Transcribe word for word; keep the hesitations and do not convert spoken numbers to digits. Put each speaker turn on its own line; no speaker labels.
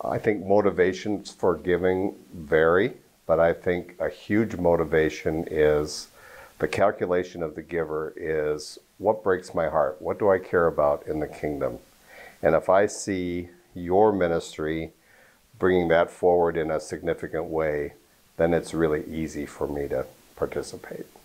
I think motivations for giving vary, but I think a huge motivation is the calculation of the giver is what breaks my heart? What do I care about in the kingdom? And if I see your ministry bringing that forward in a significant way, then it's really easy for me to participate.